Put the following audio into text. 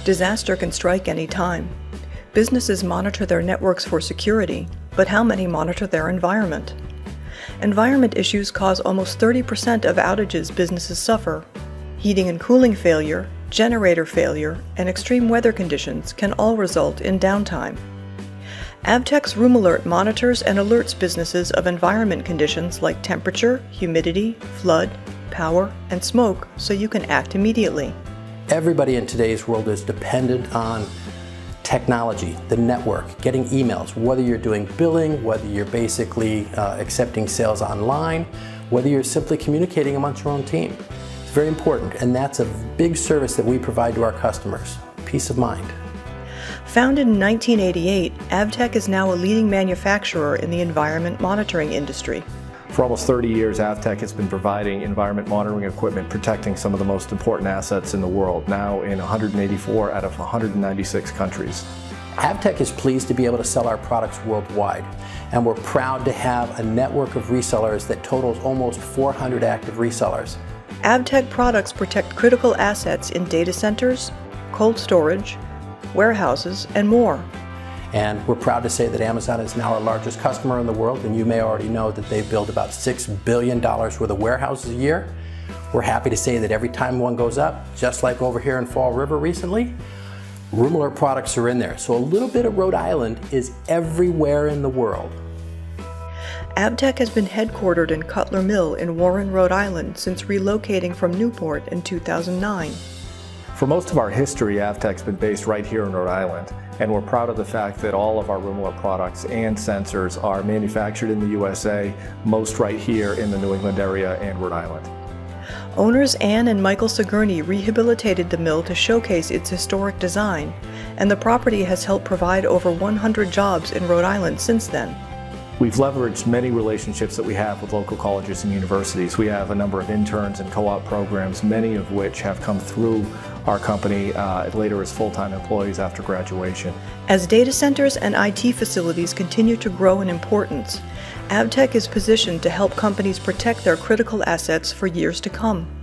Disaster can strike any time. Businesses monitor their networks for security, but how many monitor their environment? Environment issues cause almost 30% of outages businesses suffer. Heating and cooling failure, generator failure, and extreme weather conditions can all result in downtime. AVTECH's Room Alert monitors and alerts businesses of environment conditions like temperature, humidity, flood, power, and smoke so you can act immediately. Everybody in today's world is dependent on technology, the network, getting emails, whether you're doing billing, whether you're basically accepting sales online, whether you're simply communicating amongst your own team. It's very important, and that's a big service that we provide to our customers, peace of mind. Founded in 1988, AVTECH is now a leading manufacturer in the environment monitoring industry. For almost 30 years, AVTECH has been providing environment monitoring equipment protecting some of the most important assets in the world, now in 184 out of 196 countries. AVTECH is pleased to be able to sell our products worldwide, and we're proud to have a network of resellers that totals almost 400 active resellers. AVTECH products protect critical assets in data centers, cold storage, warehouses, and more. And we're proud to say that Amazon is now our largest customer in the world, and you may already know that they build about $6 billion worth of warehouses a year. We're happy to say that every time one goes up, just like over here in Fall River recently, Room Alert products are in there. So a little bit of Rhode Island is everywhere in the world. AVTECH has been headquartered in Cutler Mill in Warren, Rhode Island since relocating from Newport in 2009. For most of our history, AVTECH's been based right here in Rhode Island, and we're proud of the fact that all of our Room Alert products and sensors are manufactured in the USA, most right here in the New England area and Rhode Island. Owners Ann and Michael Sigourney rehabilitated the mill to showcase its historic design, and the property has helped provide over 100 jobs in Rhode Island since then. We've leveraged many relationships that we have with local colleges and universities. We have a number of interns and co-op programs, many of which have come through our company later as full-time employees after graduation. As data centers and IT facilities continue to grow in importance, AVTECH is positioned to help companies protect their critical assets for years to come.